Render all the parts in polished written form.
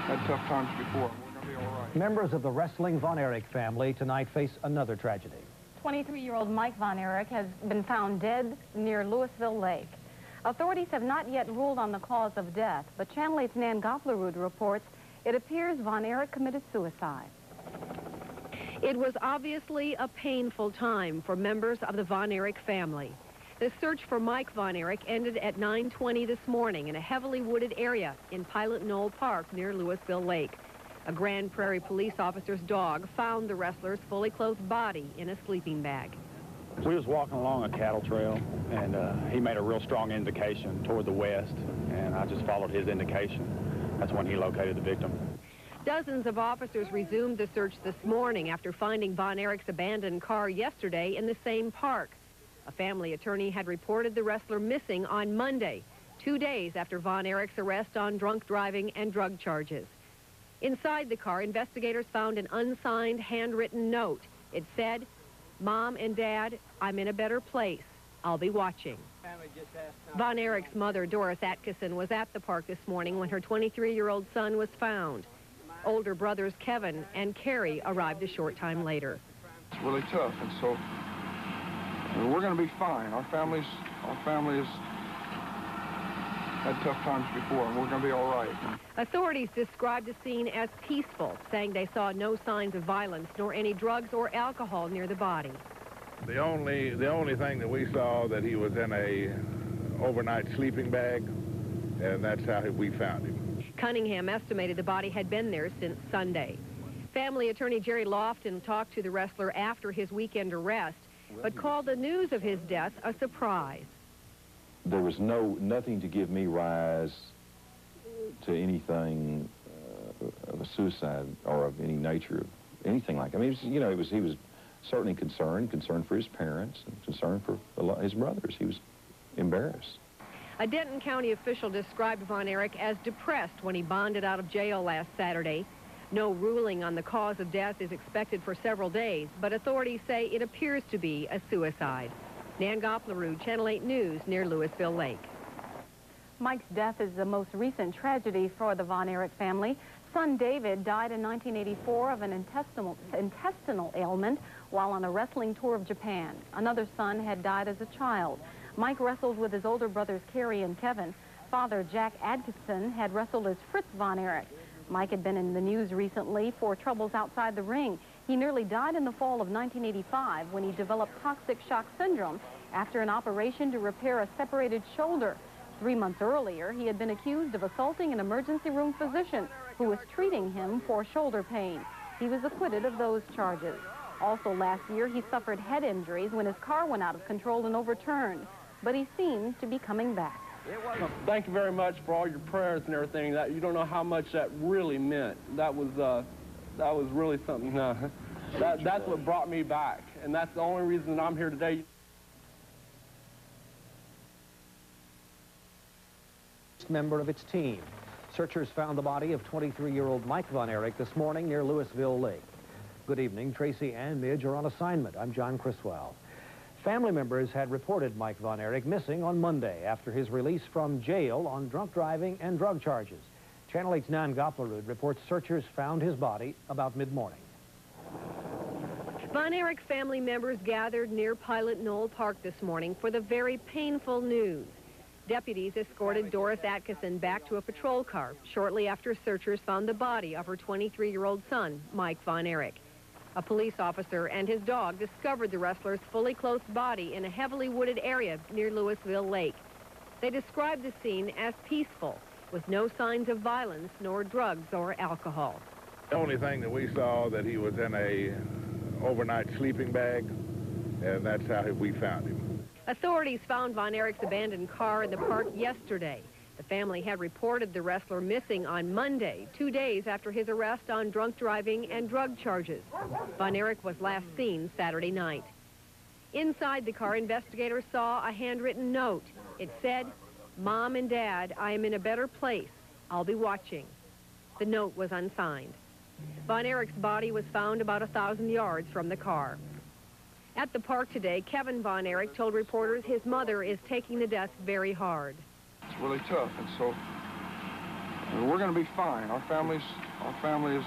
had tough times before. We're going to be all right. Members of the wrestling Von Erich family tonight face another tragedy. 23-year-old Mike Von Erich has been found dead near Louisville Lake. Authorities have not yet ruled on the cause of death, but Channel 8's Nan Goplerud reports it appears Von Erich committed suicide. It was obviously a painful time for members of the Von Erich family. The search for Mike Von Erich ended at 9:20 this morning in a heavily wooded area in Pilot Knoll Park near Louisville Lake. A Grand Prairie police officer's dog found the wrestler's fully clothed body in a sleeping bag. We was walking along a cattle trail, and he made a real strong indication toward the west, and I just followed his indication. That's when he located the victim. Dozens of officers resumed the search this morning after finding Von Erich's abandoned car yesterday in the same park. A family attorney had reported the wrestler missing on Monday, 2 days after Von Erich's arrest on drunk driving and drug charges. Inside the car, investigators found an unsigned handwritten note. It said, "Mom and Dad, I'm in a better place. I'll be watching." Von Erich's mother, Doris Atkinson, was at the park this morning when her 23-year-old son was found. Older brothers Kevin and Kerry arrived a short time later. It's really tough, and so we're going to be fine. Our family has had tough times before, and we're going to be all right. Authorities described the scene as peaceful, saying they saw no signs of violence nor any drugs or alcohol near the body. The only thing that we saw that he was in a overnight sleeping bag, and that's how we found him. Cunningham estimated the body had been there since Sunday. Family attorney Jerry Lofton talked to the wrestler after his weekend arrest, but called the news of his death a surprise. There was nothing to give me rise to anything of a suicide or of any nature of anything like that. I mean, he was certainly concerned for his parents and concerned for his brothers. He was embarrassed. A Denton County official described Von Erich as depressed when he bonded out of jail last Saturday. No ruling on the cause of death is expected for several days, but authorities say it appears to be a suicide. Nan Goplerud, Channel 8 News, near Louisville Lake. Mike's death is the most recent tragedy for the Von Erich family. Son David died in 1984 of an intestinal ailment while on a wrestling tour of Japan. Another son had died as a child. Mike wrestled with his older brothers Kerry and Kevin. Father Jack Atkinson had wrestled as Fritz Von Erich. Mike had been in the news recently for troubles outside the ring. He nearly died in the fall of 1985 when he developed toxic shock syndrome after an operation to repair a separated shoulder. 3 months earlier, he had been accused of assaulting an emergency room physician who was treating him for shoulder pain. He was acquitted of those charges. Also last year, he suffered head injuries when his car went out of control and overturned, but he seemed to be coming back. Thank you very much for all your prayers and everything. You don't know how much that really meant. That was really something. That's what brought me back, and that's the only reason I'm here today. Member of its team. Searchers found the body of 23-year-old Mike Von Erich this morning near Louisville Lake. Good evening. Tracy and Midge are on assignment. I'm John Criswell. Family members had reported Mike Von Erich missing on Monday after his release from jail on drunk driving and drug charges. Channel 8's Nan Goplerud reports searchers found his body about mid-morning. Von Erich family members gathered near Pilot Knoll Park this morning for the very painful news. Deputies escorted Doris Atkinson back to a patrol car shortly after searchers found the body of her 23-year-old son, Mike Von Erich. A police officer and his dog discovered the wrestler's fully clothed body in a heavily wooded area near Louisville Lake. They described the scene as peaceful, with no signs of violence nor drugs or alcohol. The only thing that we saw that he was in a overnight sleeping bag, and that's how we found him. Authorities found Von Erich's abandoned car in the park yesterday. The family had reported the wrestler missing on Monday, 2 days after his arrest on drunk driving and drug charges. Von Erich was last seen Saturday night. Inside the car, investigators saw a handwritten note. It said, "Mom and Dad, I am in a better place. I'll be watching." The note was unsigned. Von Erich's body was found about 1,000 yards from the car. At the park today, Kevin Von Erich told reporters his mother is taking the death very hard. It's really tough, and so We're going to be fine. Our family has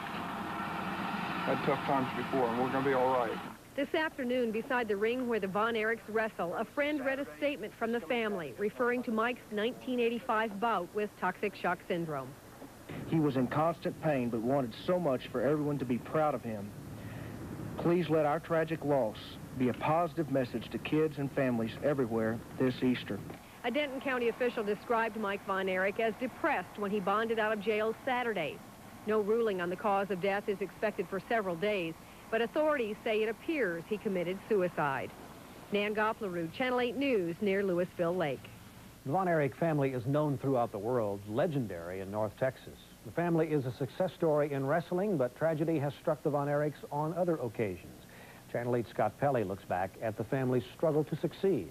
had tough times before, and we're going to be all right. This afternoon, beside the ring where the Von Erichs wrestle, a friend read a statement from the family referring to Mike's 1985 bout with toxic shock syndrome. He was in constant pain, but wanted so much for everyone to be proud of him. Please let our tragic loss be a positive message to kids and families everywhere this Easter. A Denton County official described Mike Von Erich as depressed when he bonded out of jail Saturday. No ruling on the cause of death is expected for several days, but authorities say it appears he committed suicide. Nan Gopplerud, Channel 8 News, near Louisville Lake. The Von Erich family is known throughout the world, legendary in North Texas. The family is a success story in wrestling, but tragedy has struck the Von Erichs on other occasions. Channel 8 Scott Pelley looks back at the family's struggle to succeed.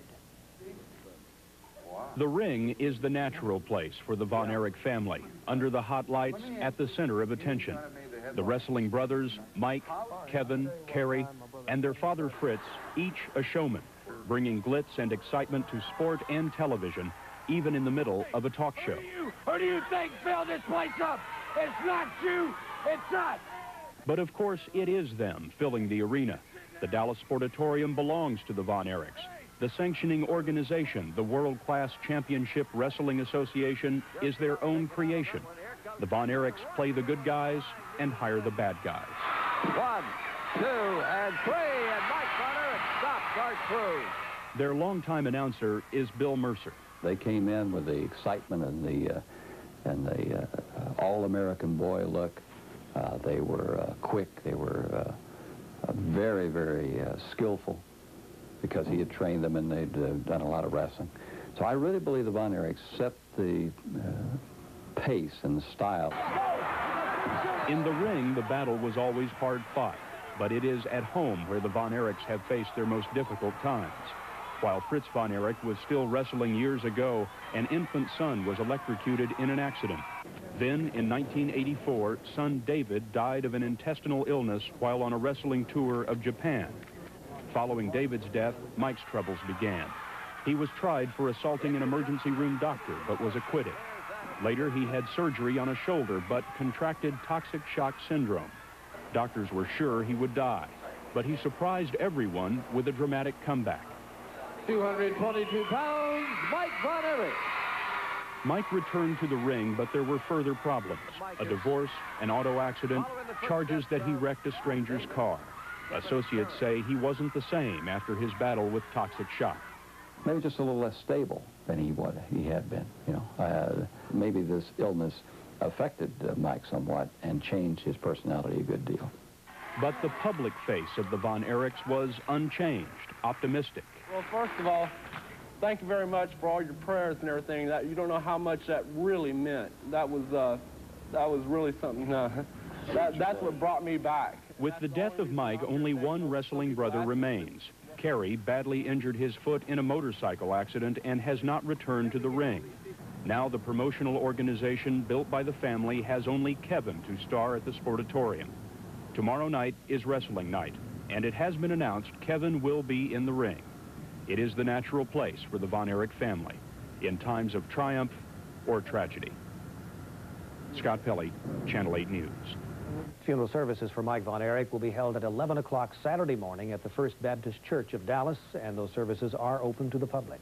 The ring is the natural place for the Von Erich family, under the hot lights, at the center of attention. The wrestling brothers, Mike, Kevin, Kerry, and their father Fritz, each a showman, bringing glitz and excitement to sport and television, even in the middle of a talk show. Who do you think filled this place up? It's not you, it's us! But of course, it is them filling the arena. The Dallas Sportatorium belongs to the Von Erichs. The sanctioning organization, the World-Class Championship Wrestling Association, is their own creation. The Von Erichs play the good guys and hire the bad guys. 1, 2, and 3, and Mike Von Erich stops our crew. Their longtime announcer is Bill Mercer. They came in with the excitement and the all-American boy look. They were quick. They were very, very skillful, because he had trained them and they'd done a lot of wrestling. So I really believe the Von Erichs set the pace and the style. In the ring, the battle was always hard-fought, but it is at home where the Von Erichs have faced their most difficult times. While Fritz Von Erich was still wrestling years ago, an infant son was electrocuted in an accident. Then, in 1984, son David died of an intestinal illness while on a wrestling tour of Japan. Following David's death, Mike's troubles began. He was tried for assaulting an emergency room doctor, but was acquitted. Later, he had surgery on a shoulder, but contracted toxic shock syndrome. Doctors were sure he would die, but he surprised everyone with a dramatic comeback. 222 pounds, Mike Von Erich. Mike returned to the ring, but there were further problems. A divorce, an auto accident, charges that he wrecked a stranger's car. Associates say he wasn't the same after his battle with toxic shock. Maybe just a little less stable than he had been, you know. Maybe this illness affected Mike somewhat and changed his personality a good deal. But the public face of the Von Erichs was unchanged, optimistic. Well, first of all, thank you very much for all your prayers and everything. You don't know how much that really meant. That was really something. That's what brought me back. With the death of Mike, only one wrestling brother remains. Kerry badly injured his foot in a motorcycle accident and has not returned to the ring. Now the promotional organization built by the family has only Kevin to star at the Sportatorium. Tomorrow night is wrestling night, and it has been announced Kevin will be in the ring. It is the natural place for the Von Erich family in times of triumph or tragedy. Scott Pelley, Channel 8 News. Funeral services for Mike Von Erich will be held at 11 o'clock Saturday morning at the First Baptist Church of Dallas, and those services are open to the public.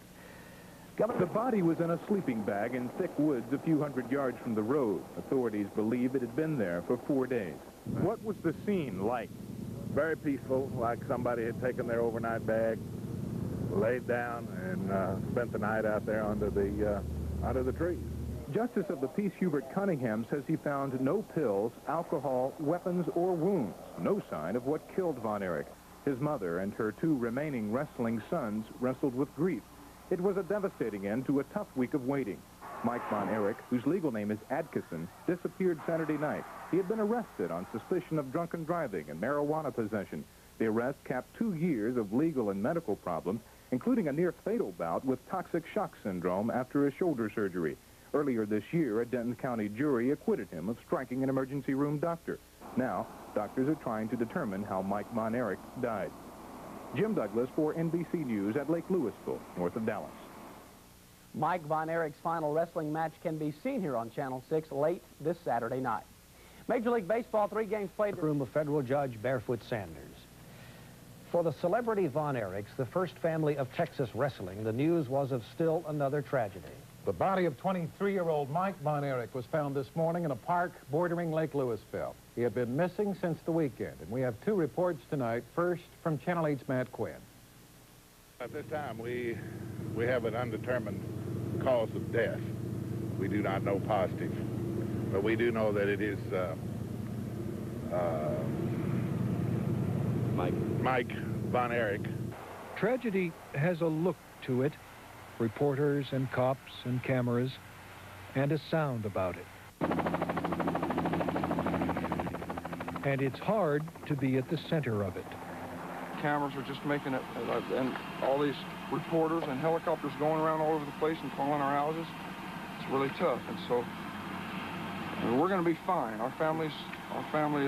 The body was in a sleeping bag in thick woods a few hundred yards from the road. Authorities believe it had been there for 4 days. What was the scene like? Very peaceful, like somebody had taken their overnight bag, laid down, and spent the night out there under the trees. Justice of the Peace Hubert Cunningham says he found no pills, alcohol, weapons, or wounds. No sign of what killed Von Erich. His mother and her 2 remaining wrestling sons wrestled with grief. It was a devastating end to a tough week of waiting. Mike Von Erich, whose legal name is Adkisson, disappeared Saturday night. He had been arrested on suspicion of drunken driving and marijuana possession. The arrest capped 2 years of legal and medical problems, including a near-fatal bout with toxic shock syndrome after a shoulder surgery. Earlier this year, a Denton County jury acquitted him of striking an emergency room doctor. Now, doctors are trying to determine how Mike Von Erich died. Jim Douglas for NBC News at Lake Louisville, north of Dallas. Mike Von Erich's final wrestling match can be seen here on Channel 6 late this Saturday night. Major League Baseball, 3 games played. Room of federal judge Barefoot Sanders. For the celebrity Von Erichs, the first family of Texas wrestling, the news was of still another tragedy. The body of 23-year-old Mike Von Erich was found this morning in a park bordering Lake Louisville. He had been missing since the weekend, and we have 2 reports tonight. First, from Channel 8's Matt Quinn. At this time, we have an undetermined cause of death. We do not know positive, but we do know that it is Mike Von Erich. Tragedy has a look to it. Reporters and cops and cameras, and a sound about it. And it's hard to be at the center of it. Cameras are just making it, and all these reporters and helicopters going around all over the place and calling our houses. It's really tough, and so we're going to be fine. Our family has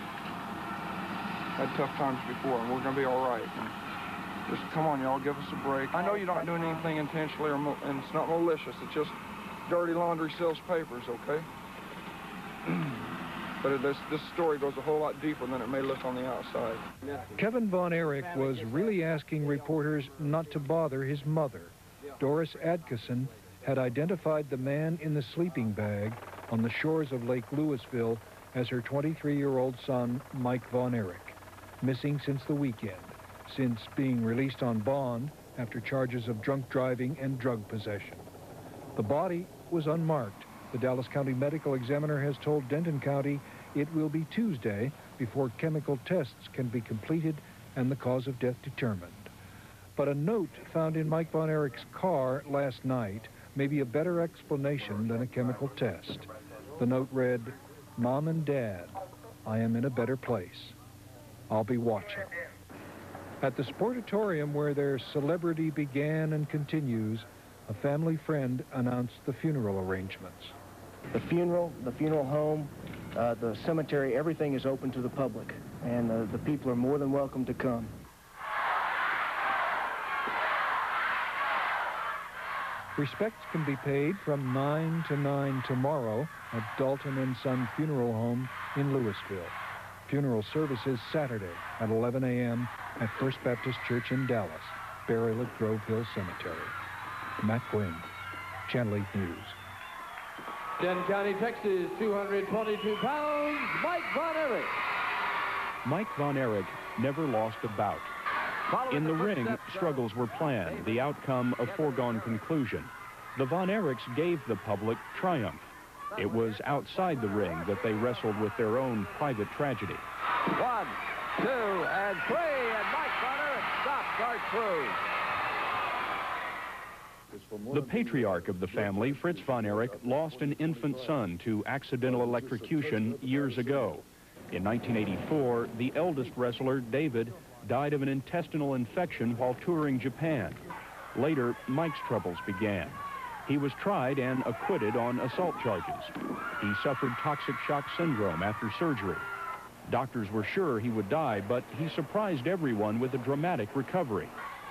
had tough times before, and we're going to be all right. And just come on, y'all, give us a break. I know you're not doing anything intentionally, and it's not malicious. It's just dirty laundry sells papers, okay? But this story goes a whole lot deeper than it may look on the outside. Kevin Von Erich was really asking reporters not to bother his mother. Doris Adkisson had identified the man in the sleeping bag on the shores of Lake Louisville as her 23-year-old son, Mike Von Erich, missing since the weekend, since being released on bond after charges of drunk driving and drug possession. The body was unmarked. The Dallas County Medical Examiner has told Denton County it will be Tuesday before chemical tests can be completed and the cause of death determined. But a note found in Mike Von Erich's car last night may be a better explanation than a chemical test. The note read, "Mom and Dad, I am in a better place. I'll be watching." At the Sportatorium where their celebrity began and continues, a family friend announced the funeral arrangements. The funeral home, the cemetery, everything is open to the public, and the people are more than welcome to come. Respects can be paid from 9 to 9 tomorrow at Dalton and Son Funeral Home in Louisville. Funeral services Saturday at 11 a.m. at First Baptist Church in Dallas, burial at Grove Hill Cemetery. Matt Quinn, Channel 8 News. Denton County, Texas, 222 pounds, Mike Von Erich. Mike Von Erich never lost a bout. In the ring, struggles were planned, the outcome a foregone conclusion. The Von Erichs gave the public triumph. It was outside the ring that they wrestled with their own private tragedy. 1, 2, and 3, and Mike Von Erich stops our crew. The patriarch of the family, Fritz Von Erich, lost an infant son to accidental electrocution years ago. In 1984, the eldest wrestler, David, died of an intestinal infection while touring Japan. Later, Mike's troubles began. He was tried and acquitted on assault charges. He suffered toxic shock syndrome after surgery. Doctors were sure he would die, but he surprised everyone with a dramatic recovery.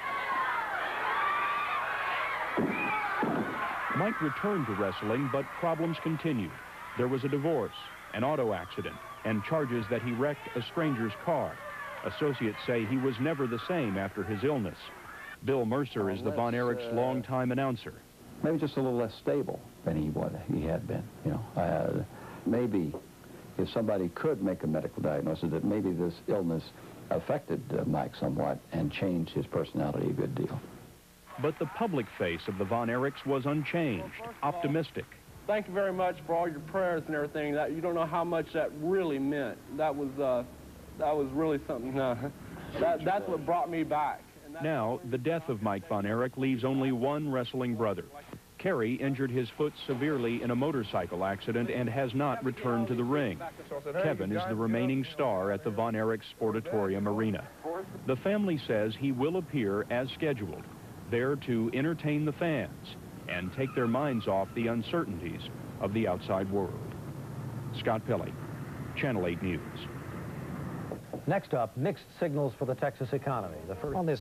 Mike returned to wrestling, but problems continued. There was a divorce, an auto accident, and charges that he wrecked a stranger's car. Associates say he was never the same after his illness. Bill Mercer is the Von Erichs' longtime announcer. Maybe just a little less stable than he had been, you know. Maybe if somebody could make a medical diagnosis that maybe this illness affected Mike somewhat and changed his personality a good deal. But the public face of the Von Erichs was unchanged, optimistic. Thank you very much for all your prayers and everything. That you don't know how much that really meant. That was really something. That's what brought me back. Now, the death of Mike Von Erich leaves only one wrestling brother. Kerry injured his foot severely in a motorcycle accident and has not returned to the ring. Kevin is the remaining star at the Von Erich Sportatorium Arena. The family says he will appear as scheduled, there to entertain the fans and take their minds off the uncertainties of the outside world. Scott Pelley, Channel 8 News. Next up, mixed signals for the Texas economy. The first on this